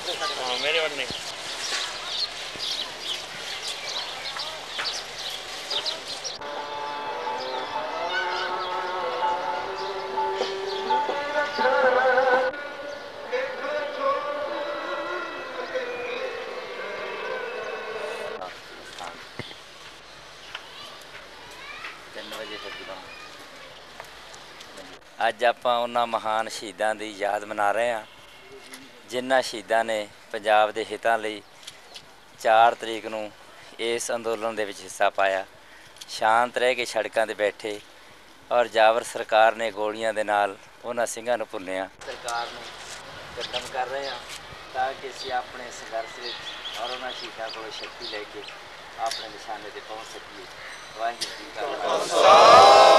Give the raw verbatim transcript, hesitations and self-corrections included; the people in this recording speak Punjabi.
हाँ मेरे वाले नहीं। ਅੱਜ ਆਪਾਂ ਉਹਨਾਂ ਮਹਾਨ ਸ਼ਹੀਦਾਂ ਦੀ ਯਾਦ ਮਨਾ ਰਹੇ ਹਾਂ ਜਿਨ੍ਹਾਂ ਸ਼ਹੀਦਾਂ ਨੇ ਪੰਜਾਬ ਦੇ ਹਿੱਤਾਂ ਲਈ ਚਾਰ ਤਰੀਕ ਨੂੰ ਇਸ ਅੰਦੋਲਨ ਦੇ ਵਿੱਚ ਹਿੱਸਾ ਪਾਇਆ। ਸ਼ਾਂਤ ਰਹਿ ਕੇ ਸੜਕਾਂ 'ਤੇ ਬੈਠੇ ਔਰ ਜਾਬਰ ਸਰਕਾਰ ਨੇ ਗੋਲੀਆਂ ਦੇ ਨਾਲ ਉਹਨਾਂ ਸਿੰਘਾਂ ਨੂੰ ਭੁੰਨਿਆ। ਸਰਕਾਰ ਨੂੰ ਖਤਮ ਕਰ ਰਹੇ ਹਾਂ ਤਾਂ ਕਿ ਅਸੀਂ ਆਪਣੇ ਸੰਘਰਸ਼ ਵਿੱਚ ਔਰ ਉਹਨਾਂ ਸ਼ਹੀਦਾਂ ਕੋਲੋਂ ਸ਼ਕਤੀ ਲੈ ਕੇ ਆਪਣੇ ਨਿਸ਼ਾਨੇ 'ਤੇ ਪਹੁੰਚ ਸਕੀਏ। ਵਾਹਿਗੁਰੂ ਜੀ ਕਾ ਖਾਲਸਾ।